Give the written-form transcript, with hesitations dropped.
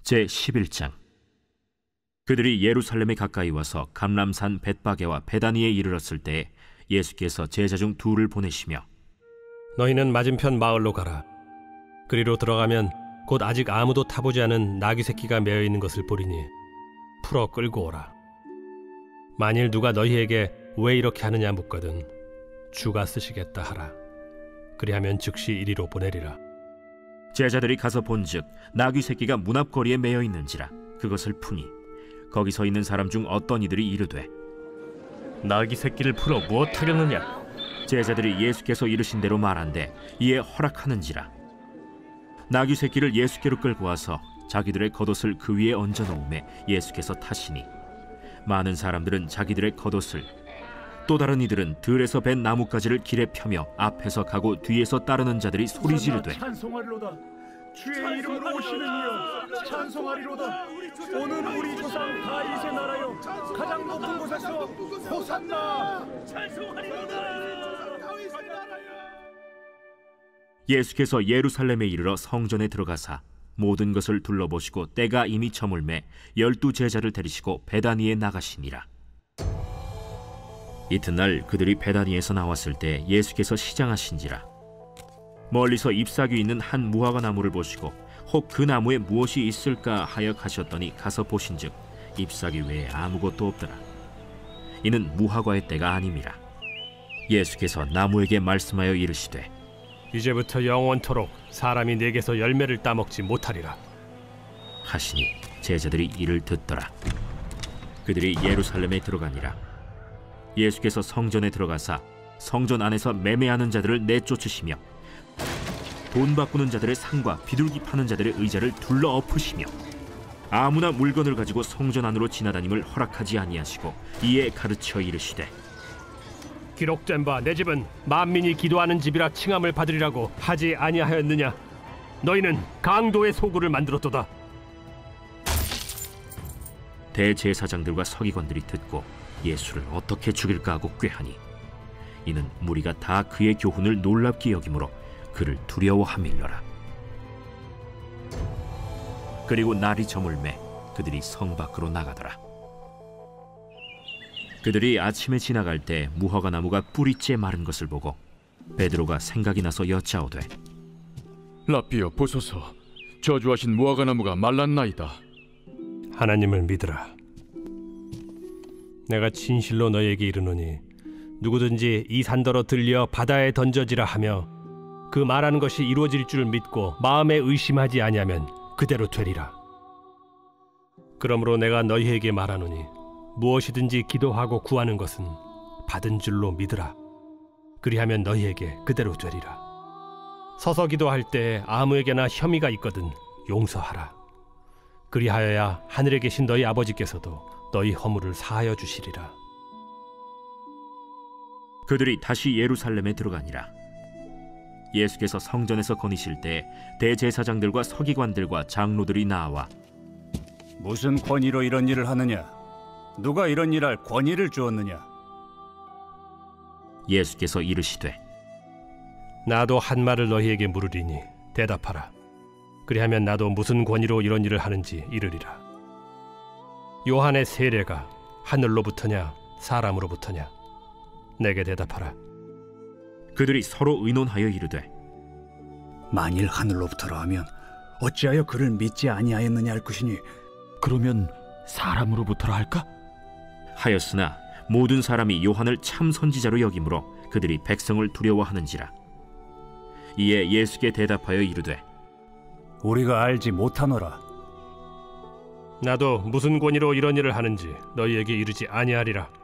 제11장. 그들이 예루살렘에 가까이 와서 감람산 벳바게와 베다니에 이르렀을 때에 예수께서 제자 중 둘을 보내시며 너희는 맞은편 마을로 가라. 그리로 들어가면 곧 아직 아무도 타보지 않은 나귀 새끼가 매어 있는 것을 보리니 풀어 끌고 오라. 만일 누가 너희에게 왜 이렇게 하느냐 묻거든 주가 쓰시겠다 하라. 그리하면 즉시 이리로 보내리라. 제자들이 가서 본즉 나귀 새끼가 문 앞거리에 매어 있는지라. 그것을 푸니 거기 서 있는 사람 중 어떤 이들이 이르되 나귀 새끼를 풀어 무엇하려느냐? 제자들이 예수께서 이르신 대로 말한대 이에 허락하는지라. 나귀 새끼를 예수께로 끌고 와서 자기들의 겉옷을 그 위에 얹어 놓음에 예수께서 타시니 많은 사람들은 자기들의 겉옷을, 또 다른 이들은 들에서 벤 나뭇가지를 길에 펴며 앞에서 가고 뒤에서 따르는 자들이 소리 지르되 찬송하리로다. 주의 이름으로 오시는 이여 찬송하리로다. 오늘 우리 조상 다윗의 나라여 가장 높은 곳에서 호산나. 예수께서 예루살렘에 이르러 성전에 들어가사 모든 것을 둘러보시고 때가 이미 저물매 12 제자를 데리시고 베다니에 나가시니라. 이튿날 그들이 베다니에서 나왔을 때 예수께서 시장하신지라. 멀리서 잎사귀 있는 한 무화과 나무를 보시고 혹 그 나무에 무엇이 있을까 하여 가셨더니 가서 보신즉 잎사귀 외에 아무것도 없더라. 이는 무화과의 때가 아님이라. 예수께서 나무에게 말씀하여 이르시되 이제부터 영원토록 사람이 내게서 열매를 따먹지 못하리라 하시니 제자들이 이를 듣더라. 그들이 예루살렘에 들어가니라. 예수께서 성전에 들어가사 성전 안에서 매매하는 자들을 내쫓으시며 돈 바꾸는 자들의 상과 비둘기 파는 자들의 의자를 둘러 엎으시며 아무나 물건을 가지고 성전 안으로 지나다님을 허락하지 아니하시고 이에 가르쳐 이르시되 기록된 바 내 집은 만민이 기도하는 집이라 칭함을 받으리라고 하지 아니하였느냐? 너희는 강도의 소굴을 만들었도다. 대제사장들과 서기관들이 듣고 예수를 어떻게 죽일까 하고 꾀하니 이는 무리가 다 그의 교훈을 놀랍게 여김으로 그를 두려워함일러라. 그리고 날이 저물매 그들이 성 밖으로 나가더라. 그들이 아침에 지나갈 때 무화과 나무가 뿌리째 마른 것을 보고 베드로가 생각이 나서 여짜오되 라삐여 보소서, 저주하신 무화과 나무가 말랐나이다. 하나님을 믿으라. 내가 진실로 너희에게 이르노니 누구든지 이 산더러 들려 바다에 던져지라 하며 그 말하는 것이 이루어질 줄 믿고 마음에 의심하지 아니하면 그대로 되리라. 그러므로 내가 너희에게 말하노니 무엇이든지 기도하고 구하는 것은 받은 줄로 믿으라. 그리하면 너희에게 그대로 되리라. 서서 기도할 때 아무에게나 혐의가 있거든 용서하라. 그리하여야 하늘에 계신 너희 아버지께서도 너희 허물을 사하여 주시리라. 그들이 다시 예루살렘에 들어가니라. 예수께서 성전에서 거니실 때 대제사장들과 서기관들과 장로들이 나와 무슨 권위로 이런 일을 하느냐? 누가 이런 일할 권위를 주었느냐? 예수께서 이르시되 나도 한 말을 너희에게 물으리니 대답하라. 그리하면 나도 무슨 권위로 이런 일을 하는지 이르리라. 요한의 세례가 하늘로부터냐 사람으로부터냐? 내게 대답하라. 그들이 서로 의논하여 이르되 만일 하늘로부터라 하면 어찌하여 그를 믿지 아니하였느냐 할 것이니 그러면 사람으로부터라 할까? 하였으나 모든 사람이 요한을 참 선지자로 여김으로 그들이 백성을 두려워하는지라. 이에 예수께 대답하여 이르되 우리가 알지 못하노라. 나도 무슨 권위로 이런 일을 하는지 너희에게 이르지 아니하리라.